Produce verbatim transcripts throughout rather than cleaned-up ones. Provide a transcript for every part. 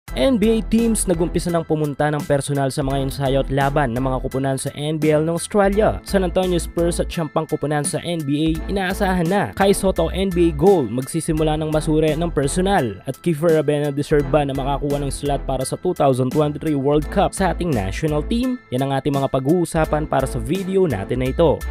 N B A teams nagumpisa ng pumunta ng personal sa mga ensayo at laban ng mga kupunan sa N B L ng Australia. San Antonio Spurs at siyang kupunan sa N B A inaasahan na. Kai Sotto N B A goal magsisimula ng masure ng personal at Kiefer Ravena deserve ba na makakuha ng slot para sa two thousand twenty-three World Cup sa ating national team? Yan ang ating mga pag-uusapan para sa video natin na ito.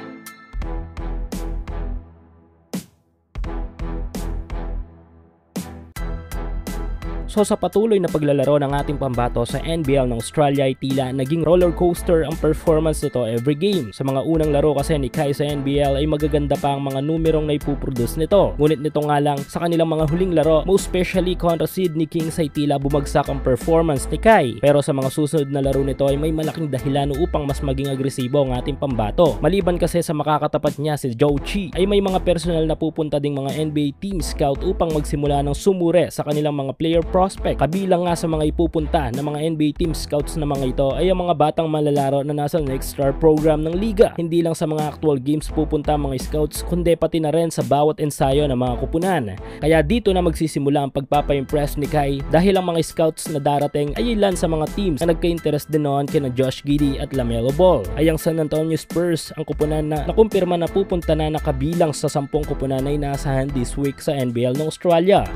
So sa patuloy na paglalaro ng ating pambato sa N B L ng Australia ay tila naging roller coaster ang performance nito every game. Sa mga unang laro kasi ni Kai sa N B L ay magaganda pa ang mga numerong na ipuproduce nito. Ngunit nito nga lang sa kanilang mga huling laro, most especially kontra Sydney Kings ay tila bumagsak ang performance ni Kai. Pero sa mga susunod na laro nito ay may malaking dahilan upang mas maging agresibo ang ating pambato. Maliban kasi sa makakatapat niya si Zhou Qi ay may mga personal na pupunta ding mga N B A team scout upang magsimula ng sumure sa kanilang mga player prospect. Kabilang nga sa mga ipupunta ng mga N B A team scouts na mga ito ay ang mga batang malalaro na nasa next star program ng liga. Hindi lang sa mga actual games pupunta mga scouts kundi pati na rin sa bawat ensayo ng mga kupunan. Kaya dito na magsisimula ang pagpapa-impress ni Kai dahil ang mga scouts na darating ay ilan sa mga teams na nagka-interest din noon kina Josh Giddey at LaMelo Ball. Ay ang San Antonio Spurs ang kupunan na nakumpirma na pupunta na nakabilang sa sampung kupunan na inaasahan this week sa N B L ng Australia.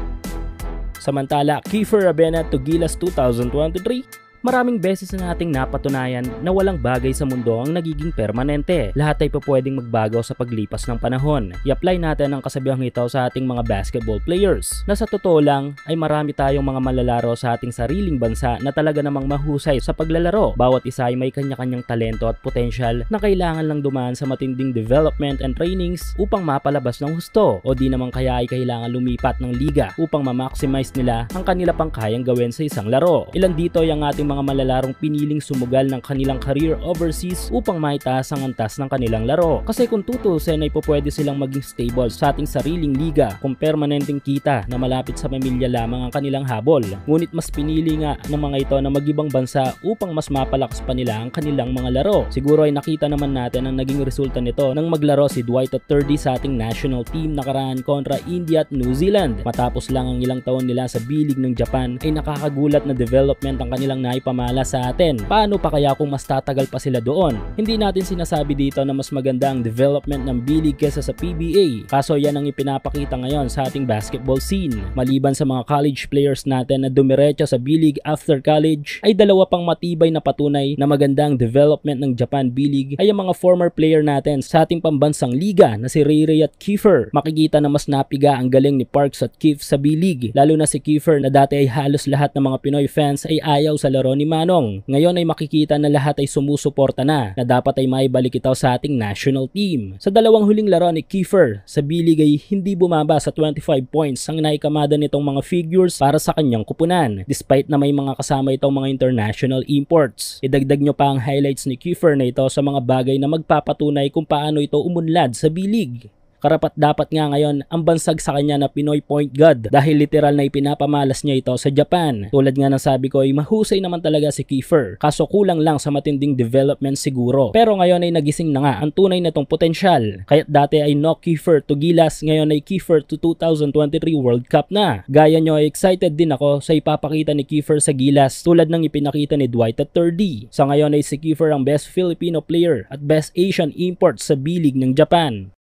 Samantala, Kiefer Ravena to Gilas two thousand twenty-three, maraming beses na nating napatunayan na walang bagay sa mundo ang nagiging permanente. Lahat ay pwedeng magbago sa paglipas ng panahon. I-apply natin ang kasabihang ito sa ating mga basketball players. Na sa totoo lang ay marami tayong mga malalaro sa ating sariling bansa na talaga namang mahusay sa paglalaro. Bawat isa ay may kanya-kanyang talento at potensyal na kailangan lang dumaan sa matinding development and trainings upang mapalabas ng husto. O di naman kaya ay kailangan lumipat ng liga upang ma-maximize nila ang kanila pang kayang gawin sa isang laro. Ilan dito yung ating mga malalarong piniling sumugal ng kanilang career overseas upang maitaas ang antas ng kanilang laro. Kasi kung tutusin ay pupwede silang maging stable sa ating sariling liga kung permanenteng kita na malapit sa pamilya lamang ang kanilang habol. Ngunit mas pinili nga ng mga ito na mag-ibang bansa upang mas mapalakas pa nila ang kanilang mga laro. Siguro ay nakita naman natin ang naging resulta nito nang maglaro si Dwight at thirty sa ating national team nakaraan kontra India at New Zealand. Matapos lang ang ilang taon nila sa bilig ng Japan ay nakakagulat na development ang kanilang naipamala sa atin. Paano pa kaya kung mas tatagal pa sila doon? Hindi natin sinasabi dito na mas maganda ang development ng bilig kesa sa P B A. Kaso yan ang ipinapakita ngayon sa ating basketball scene. Maliban sa mga college players natin na dumiretso sa bilig after college, ay dalawa pang matibay na patunay na magandang development ng Japan B-League ay ang mga former player natin sa ating pambansang liga na si Ray Ray at Kiefer. Makikita na mas napiga ang galing ni Parks at Keef sa B-League, lalo na si Kiefer na dati ay halos lahat ng mga Pinoy fans ay ayaw sa laro ni Manong. Ngayon ay makikita na lahat ay sumusuporta na na dapat ay maibalik ito sa ating national team. Sa dalawang huling laro ni Kiefer sa B-League ay hindi bumaba sa twenty-five points ang naikamada nitong mga figures para sa kanyang kupunan despite na may mga kasama itong mga international imports. Idagdag nyo pa ang highlights ni Kiefer na ito sa mga bagay na magpapatunay kung paano ito umunlad sa B-League. Karapat dapat nga ngayon ang bansag sa kanya na Pinoy point guard dahil literal na ipinapamalas niya ito sa Japan. Tulad nga ng sabi ko ay mahusay naman talaga si Kiefer, kaso kulang lang sa matinding development siguro. Pero ngayon ay nagising na nga ang tunay na tong potensyal. Kaya't dati ay no Kiefer to Gilas, ngayon ay Kiefer to two thousand twenty-three World Cup na. Gaya nyo ay excited din ako sa ipapakita ni Kiefer sa Gilas tulad ng ipinakita ni Dwight at thirty. Sa ngayon ay si Kiefer ang best Filipino player at best Asian import sa B-League ng Japan.